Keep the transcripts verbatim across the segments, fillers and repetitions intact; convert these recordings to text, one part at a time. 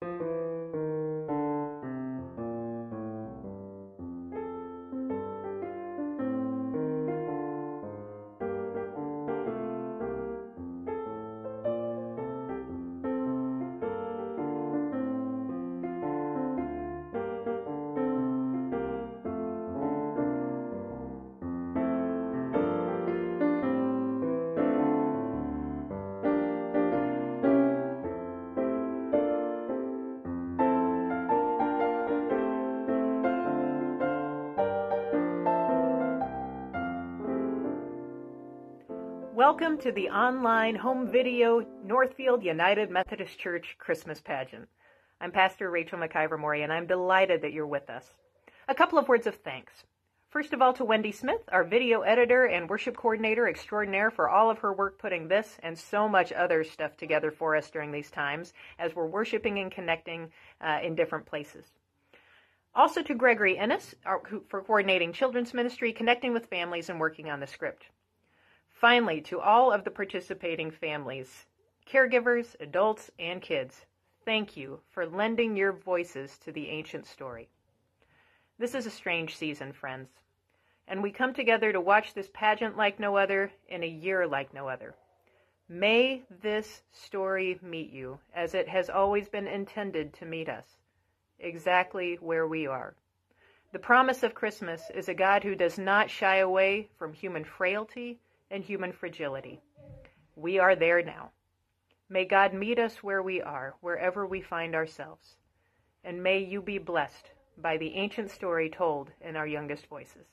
Welcome to the online home video Northfield United Methodist Church Christmas Pageant. I'm Pastor Rachel McIver-Maury, and I'm delighted that you're with us. A couple of words of thanks. First of all, to Wendy Smith, our video editor and worship coordinator extraordinaire, for all of her work putting this and so much other stuff together for us during these times as we're worshiping and connecting uh, in different places. Also to Gregory Ennis our, who, for coordinating children's ministry, connecting with families, and working on the script. Finally, to all of the participating families, caregivers, adults, and kids, thank you for lending your voices to the ancient story. This is a strange season, friends, and we come together to watch this pageant like no other in a year like no other. May this story meet you as it has always been intended to meet us, exactly where we are. The promise of Christmas is a God who does not shy away from human frailty and human fragility. We are there now. May God meet us where we are, wherever we find ourselves. And may you be blessed by the ancient story told in our youngest voices.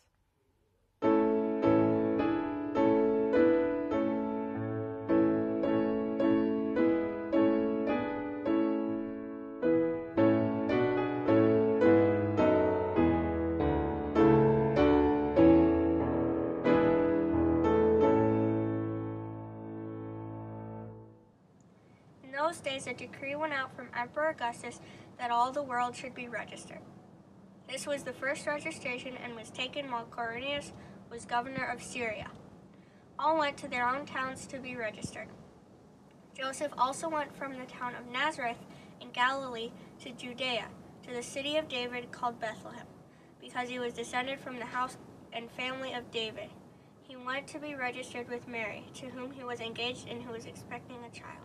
In those days, a decree went out from Emperor Augustus that all the world should be registered. This was the first registration and was taken while Quirinius was governor of Syria. All went to their own towns to be registered. Joseph also went from the town of Nazareth in Galilee to Judea, to the city of David called Bethlehem, because he was descended from the house and family of David. He went to be registered with Mary, to whom he was engaged and who was expecting a child.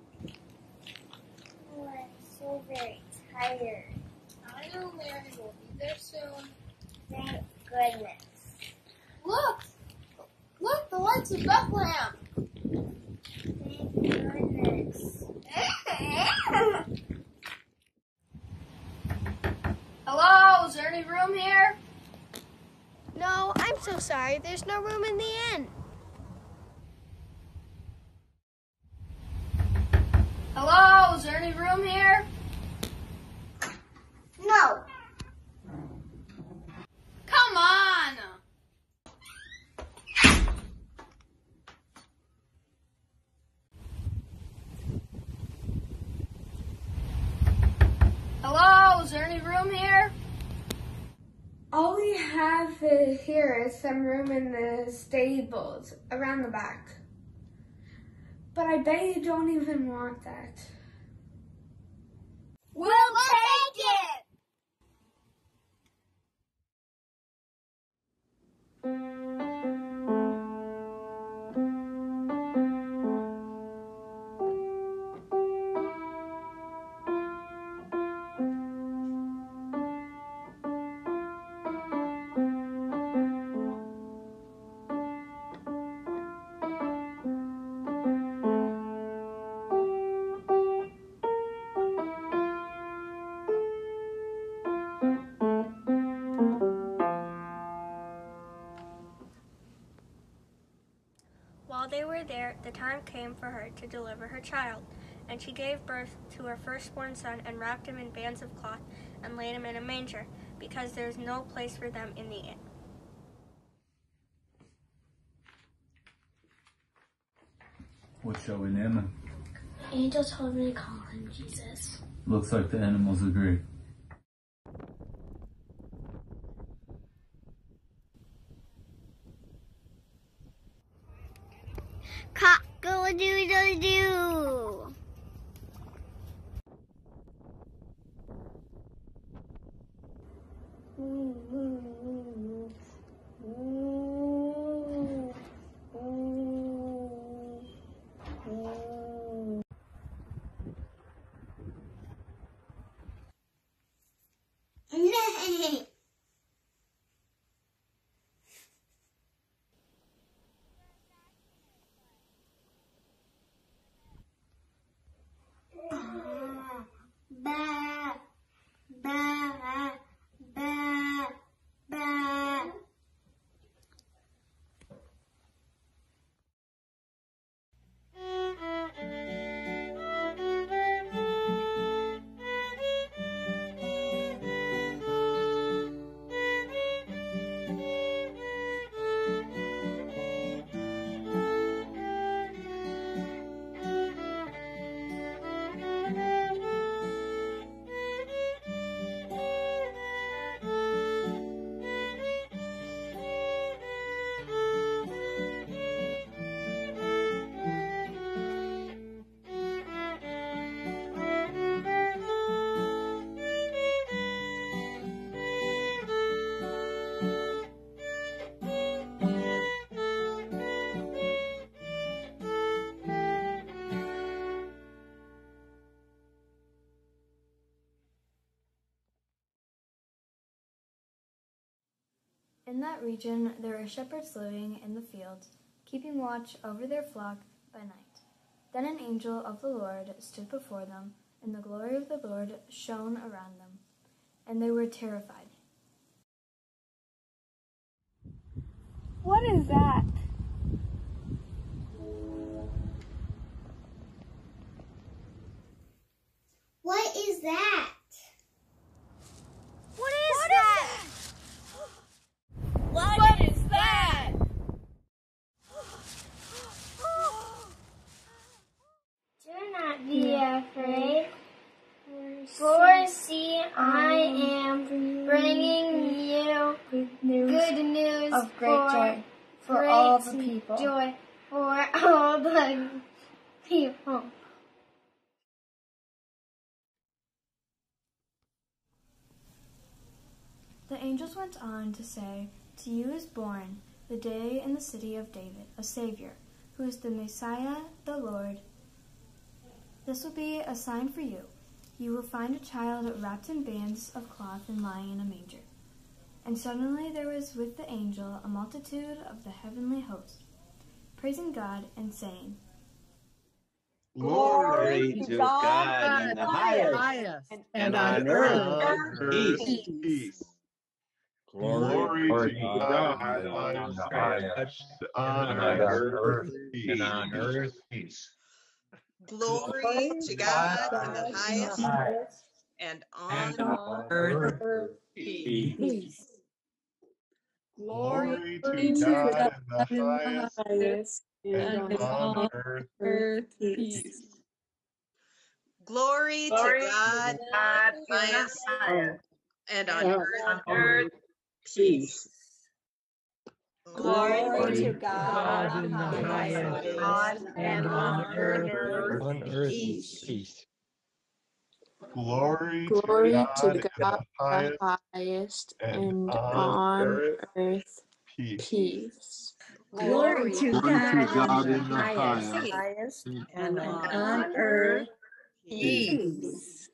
Oh, I'm so very tired. I know Mary will be there soon. Thank goodness. Look! Look, the lights of Bethlehem! Thank goodness. Hello, is there any room here? No, I'm so sorry. There's no room in the inn. Hello, is there any room here? No. Come on! Hello, is there any room here? All we have here is some room in the stables around the back. But I bet you don't even want that. We'll take it! While they were there, the time came for her to deliver her child, and she gave birth to her firstborn son and wrapped him in bands of cloth and laid him in a manger, because there was no place for them in the inn. What shall we name him? The angel told me to call him Jesus. Looks like the animals agree. Cock-a-doodle-doo. Ba, ba, ba, ba. In that region there were shepherds living in the fields, keeping watch over their flock by night. Then an angel of the Lord stood before them, and the glory of the Lord shone around them, and they were terrified. What is that? What is that? What is that? What is that? Do not be afraid, for see, I am bringing you Good news, good news of great for joy for great all the people. Joy for all the people. The angels went on to say, "To you is born, the day in the city of David, a Savior, who is the Messiah, the Lord. This will be a sign for you. You will find a child wrapped in bands of cloth and lying in a manger." And suddenly there was with the angel a multitude of the heavenly host, praising God and saying, Glory to God in the highest, and on earth peace. Glory to God in the highest, on earth peace. And on earth peace. Glory to God in the highest, and on earth peace. Glory to God in the highest, and on earth peace. Glory to God in the highest, and on earth peace. Glory to God in the highest, and on earth, on earth peace. Glory Glory to to God God in the highest, and and on on earth peace. peace. Glory to God in the highest, and on earth peace.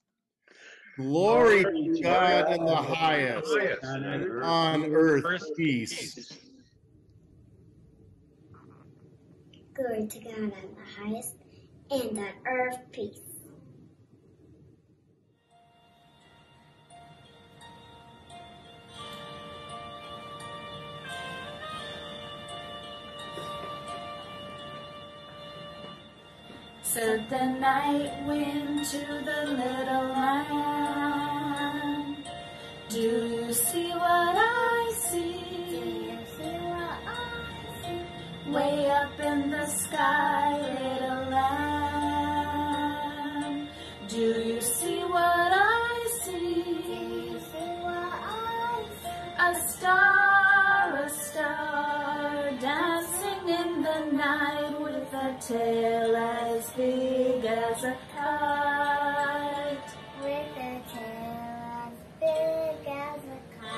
Glory to God in the highest, and on earth peace. Glory to God on the highest, and on earth peace. Said the night wind to the little lamb, "Do you see what I see? Do you see what I see? Way up in the sky, little lamb. Do you see what I see? Do you see what I see? A star, a star, dancing in the night with a tail as big as a kite. With a tail as big as a kite.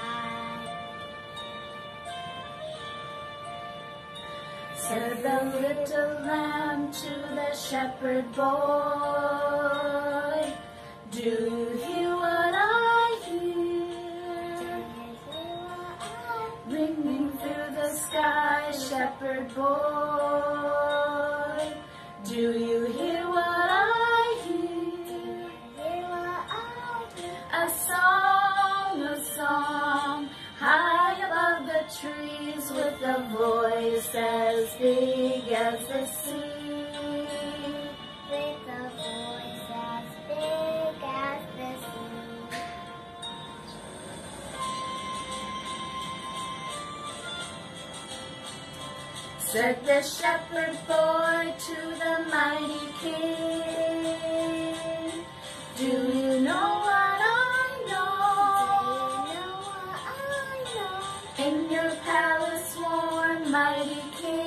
Said the little lamb to the shepherd boy, do you hear what I hear? Ringing through the sky, shepherd boy, do you hear what I hear? A song, a song, high above the trees, with a voice as big as the sea. With a voice as big as the sea. Said the shepherd boy to the mighty king, do you know what I know? In your palace warm, mighty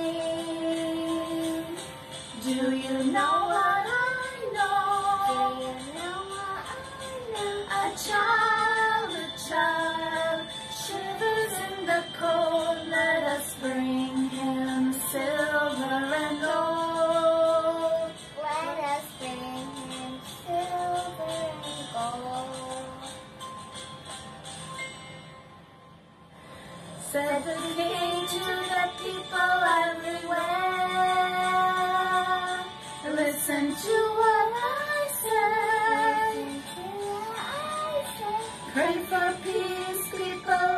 king, do you know what I know? Do you know what I know? A child, a child, shivers in the cold, let us bring him silver and gold. Let us bring him silver and gold. Said the king to the people everywhere, listen to what I say. Pray for peace, people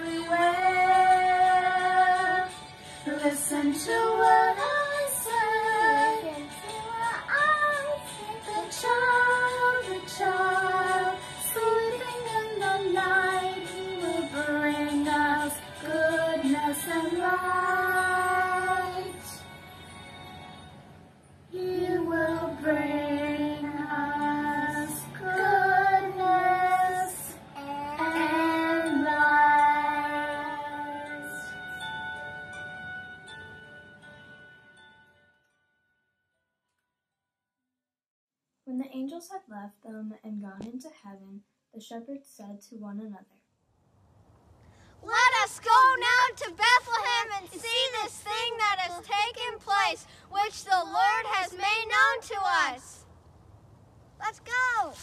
everywhere. Listen to what I say. The child, the child, sleeping in the night, he will bring us goodness and light. He will bring us goodness and light. When the angels had left them and gone into heaven, the shepherds said to one another, Let us go now to Bethlehem and see this thing that has taken place, which the Lord has made known to us. Let's go.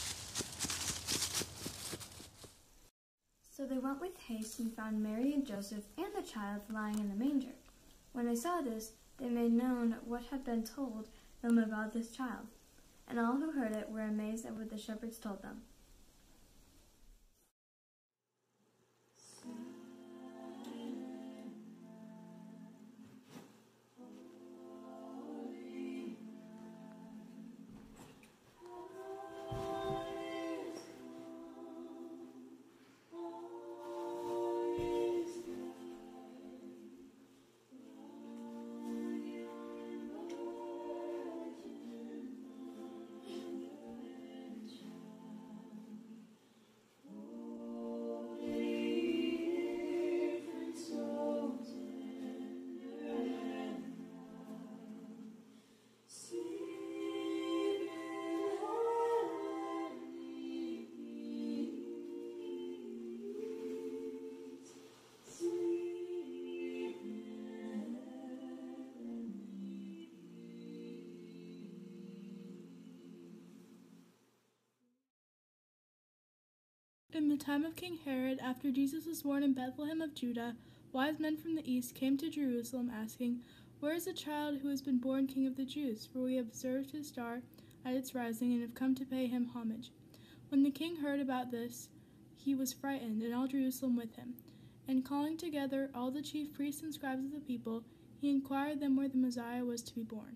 So they went with haste and found Mary and Joseph and the child lying in the manger. When they saw this, they made known what had been told them about this child. And all who heard it were amazed at what the shepherds told them. In the time of King Herod, after Jesus was born in Bethlehem of Judah, wise men from the east came to Jerusalem asking, Where is the child who has been born King of the Jews? For we observed his star at its rising and have come to pay him homage. When the king heard about this, he was frightened, and all Jerusalem with him. And calling together all the chief priests and scribes of the people, he inquired them where the Messiah was to be born.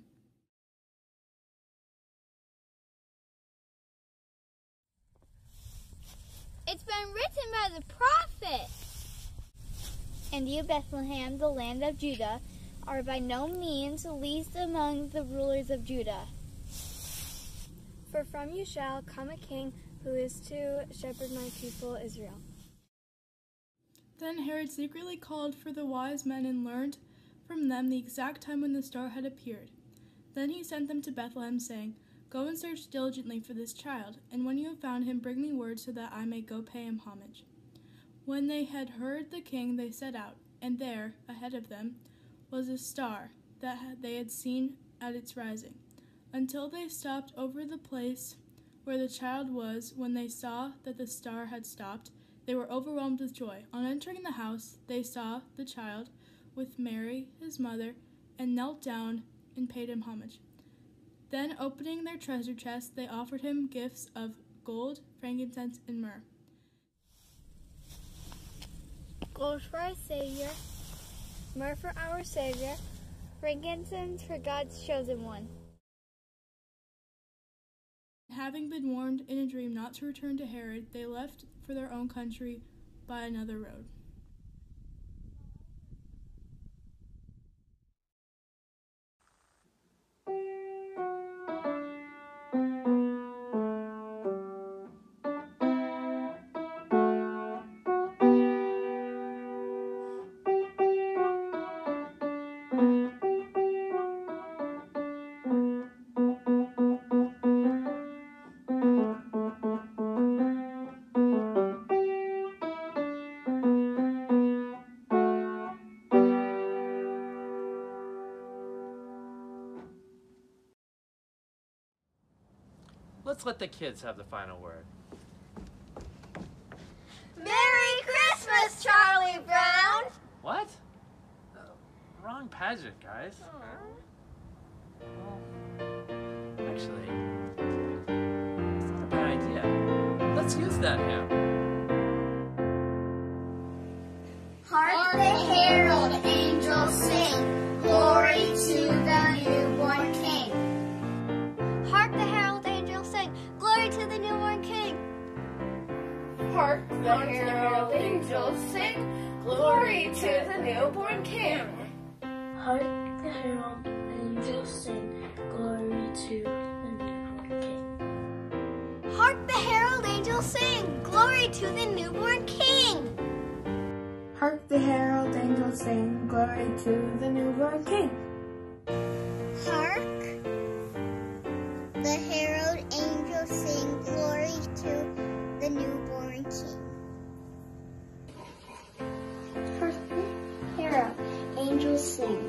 It's been written by the prophet. And you, Bethlehem, the land of Judah, are by no means least among the rulers of Judah. For from you shall come a king who is to shepherd my people Israel. Then Herod secretly called for the wise men and learned from them the exact time when the star had appeared. Then he sent them to Bethlehem, saying, Go and search diligently for this child, and when you have found him, bring me word so that I may go pay him homage. When they had heard the king, they set out, and there, ahead of them, was a star, that they had seen at its rising, until they stopped over the place where the child was. When they saw that the star had stopped, they were overwhelmed with joy. On entering the house, they saw the child with Mary, his mother, and knelt down and paid him homage. Then, opening their treasure chest, they offered him gifts of gold, frankincense, and myrrh. Gold for our Savior, myrrh for our Savior, frankincense for God's chosen one. Having been warned in a dream not to return to Herod, they left for their own country by another road. Let's let the kids have the final word. Merry Christmas, Charlie Brown! What? Uh, wrong pageant, guys. Well, actually, it's not a bad idea. Let's use that hymn. Hark the herald angels sing, glory to the newborn King. Hark the herald angels sing, glory to the newborn King. Hark the herald angels sing, glory to the newborn King. Hark the herald angels sing, glory to the newborn King. Hark the herald angels sing, glory to the newborn King. Hark the herald angels sing, glory to the newborn King. Hark the herald angels sing, glory to the newborn King. Hark the herald angels sing.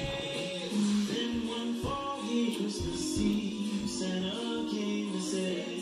Santa came to say